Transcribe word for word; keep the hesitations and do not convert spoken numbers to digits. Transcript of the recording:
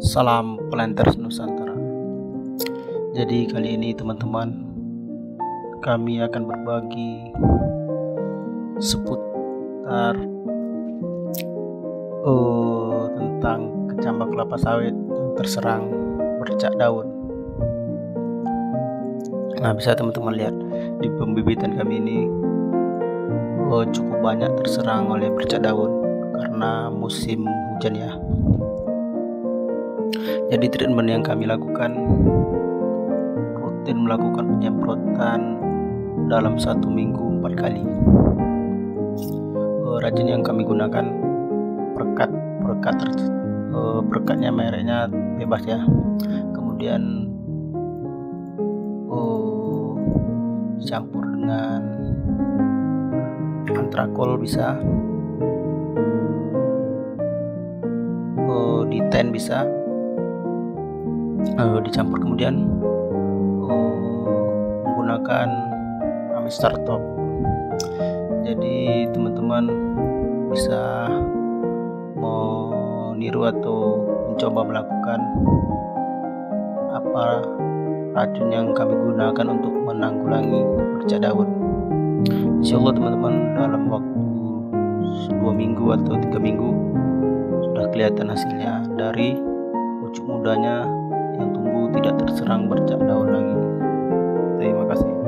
Salam Planters Nusantara. Jadi kali ini teman-teman, kami akan berbagi seputar uh, tentang kecambah kelapa sawit yang terserang bercak daun. Nah, bisa teman-teman lihat di pembibitan kami ini uh, cukup banyak terserang oleh bercak daun karena musim hujan ya. Jadi treatment yang kami lakukan rutin melakukan penyemprotan dalam satu minggu empat kali. Uh, rajin yang kami gunakan perekat perekat uh, perekatnya mereknya bebas ya. Kemudian uh, dicampur dengan antrakol bisa, uh, di ten bisa. Uh, dicampur kemudian uh, menggunakan Amister Top. Jadi teman-teman bisa meniru atau mencoba melakukan apa racun yang kami gunakan untuk menanggulangi bercak daun. Insya Allah teman-teman dalam waktu dua minggu atau tiga minggu sudah kelihatan hasilnya dari pucuk mudanya yang tumbuh tidak terserang bercak daun lagi. Terima kasih.